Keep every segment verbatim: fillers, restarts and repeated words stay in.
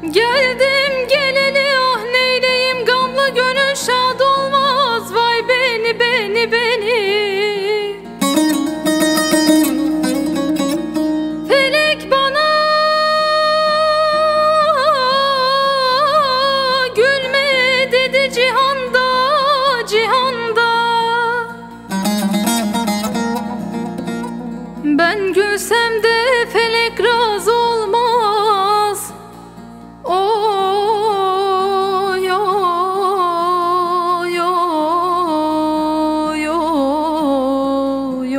Geldim geleli ah neyleyim, gamlı gönül şad olmaz. Vay beni beni beni. Felek bana gülme dedi cihanda cihanda. Ben gülsem de felek razı olmaz. Oy oy oy oy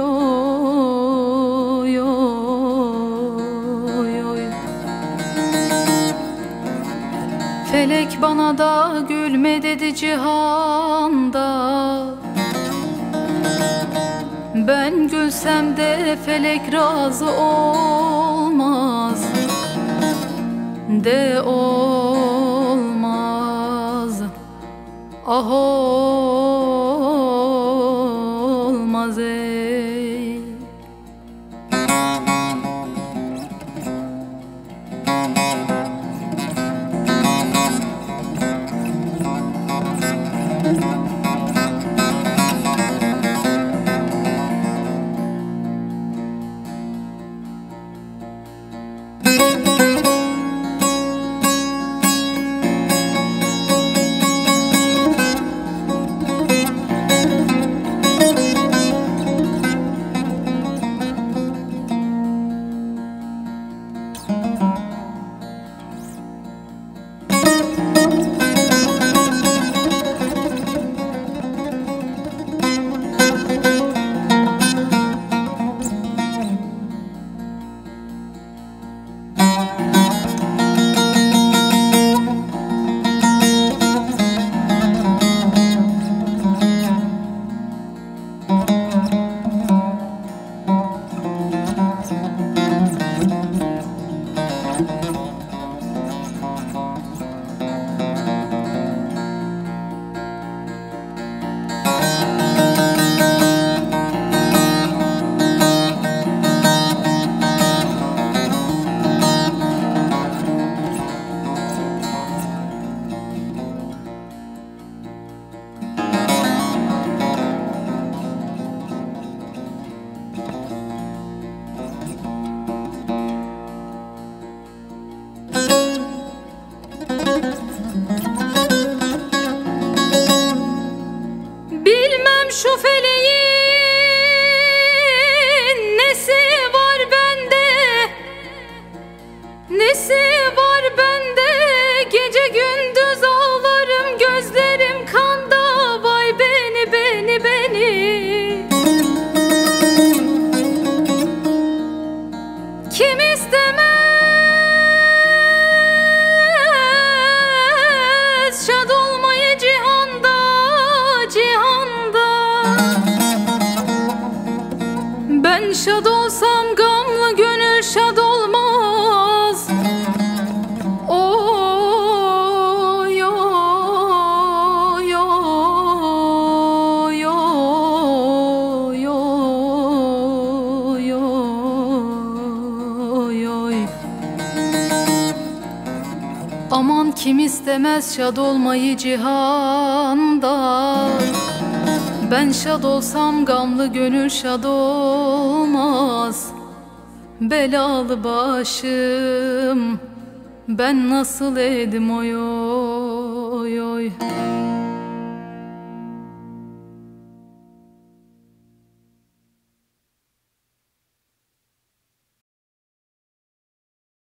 oy oy oy. Felek bana da gülme dedi cihanda. Ben gülsem de felek razı olmaz. De olmaz. Ah olmaz ey. Bilmem şu feleğin nesi var bende, nesi var bende. Gece gündüz ağlarım, gözlerim kanda. Vay beni beni beni. Kim istemez şad olmayı cihanda cihanda. Ben şad olsam gamlı gönül şad olmaz. Oy oy oy oy oy oy oy. Aman kim istemez şad olmayı cihanda. Ben şad olsam gamlı gönül şad olmaz. Belalı başım ben nasıl edim oy oy.